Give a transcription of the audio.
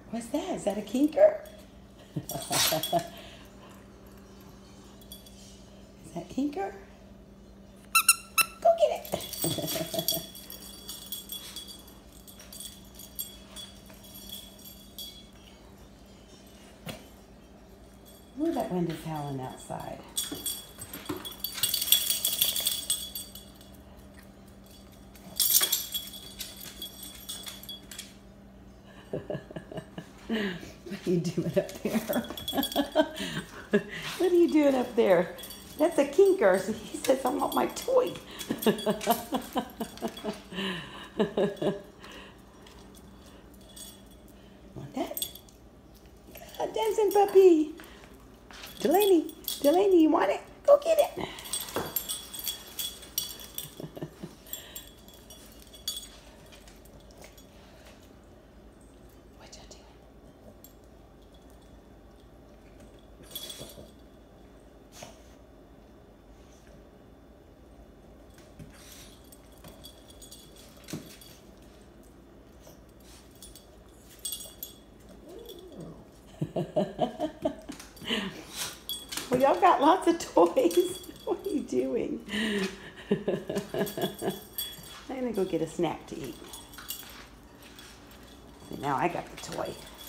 What's that? Is that a kinker? Is that kinker? Go get it. Ooh, that wind is howling outside. What are you doing up there? What are you doing up there? That's a kinker. So he says, I want my toy. Want that? God, dancing puppy. Delaney, you want it? Go get it. What you doing? Well, y'all got lots of toys. What are you doing? I'm gonna go get a snack to eat. See, now I got the toy.